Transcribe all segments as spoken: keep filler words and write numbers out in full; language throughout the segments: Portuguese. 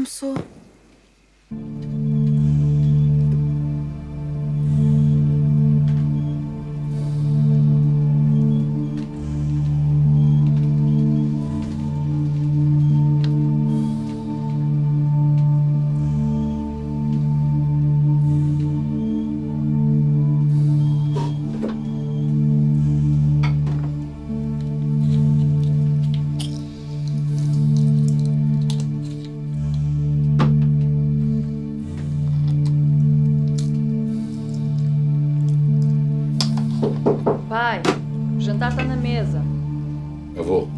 almoçou. Pai, o jantar está na mesa. Eu vou.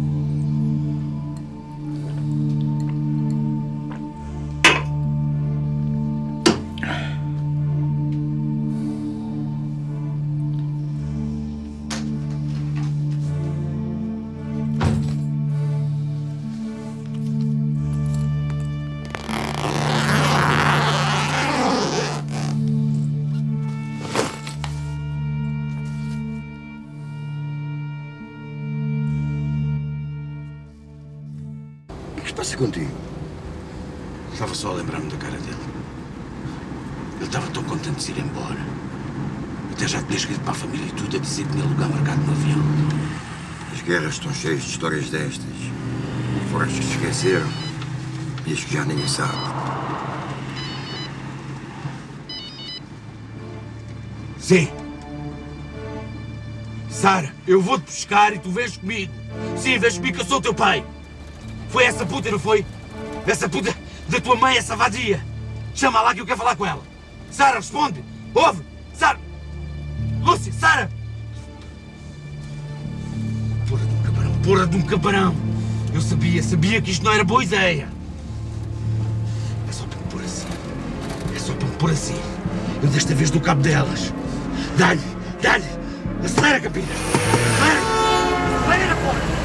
O que se passa contigo? Estava só a lembrar-me da cara dele. Ele estava tão contente de se ir embora. Até já tinha escrito para a família e tudo a dizer que tinha lugar marcado no avião. As guerras estão cheias de histórias destas. Foram as que se esqueceram e as que já ninguém sabe. Sim. Sara, eu vou-te buscar e tu vens comigo. Sim, vens comigo que eu sou o teu pai. Foi essa puta, não foi? Essa puta da tua mãe, essa vadia. Chama lá que eu quero falar com ela. Sara, responde. Ouve. Sara. Lúcia, Sara. Porra de um cabarão, porra de um cabarão. Eu sabia, sabia que isto não era boa ideia. É só para me pôr assim. É só para me pôr assim. Eu desta vez dou cabo delas. Dá-lhe, dá-lhe. Acelera, Campinas. Acelera. Acelera, porra.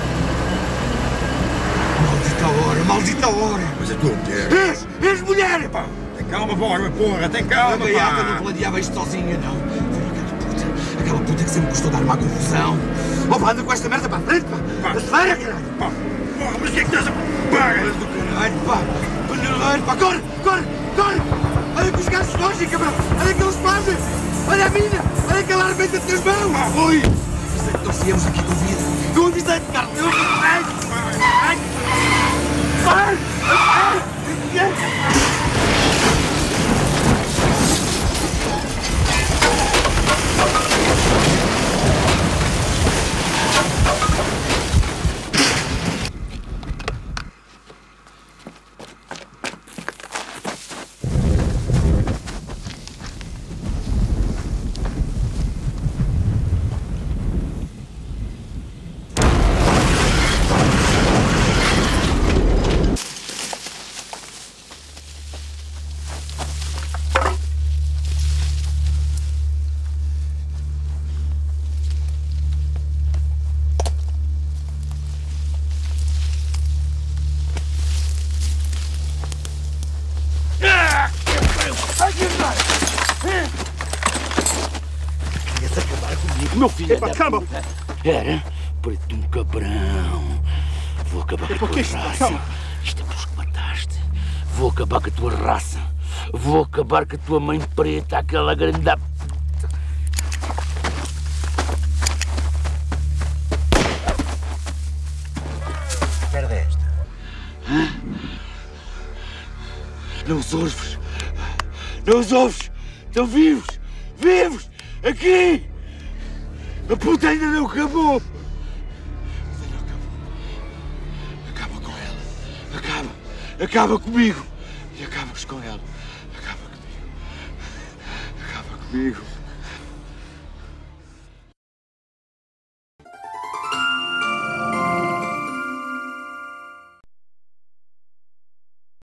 Maldita hora, maldita hora! Mas é tu o quê? És! És mulher, pá! Tem calma, porra, porra, tem calma, A gaiata pá! não planeava isto sozinha, não. Foi aquela puta, aquela puta que sempre custou dar uma confusão. Oh, pá, anda com esta merda para a frente, pá! Pá. Acelera, caralho! Pá, porra, mas o que é que estás a... Pá, Olha do caralho, pá! Paneleiro, pá! Corre, corre, corre! Olha que os gajos fogem, cabrão! Olha que eles fazem! Olha a mina! Olha que ela arrebenta-te nas mãos! pá, Rui! Avisei que nós viemos aqui com vida! Eu avisei-te, Carlos! Eu avisei-te! Ai! Vai! Ai! Querias acabar comigo, meu filho? Epá, calma! Era preto um cabrão. Vou acabar com a tua isto? raça. Calma. Isto é pelos que mataste. Vou acabar com a tua raça. Vou acabar com a tua mãe preta, aquela grande... Perde esta. Hã? Não os ouves. Não os ouves. Estão vivos. Vivos. Aqui. A puta ainda não acabou. Ainda não acabou. Acaba com ela. Acaba. Acaba comigo. E acabas com ela. Acaba comigo. Acaba comigo.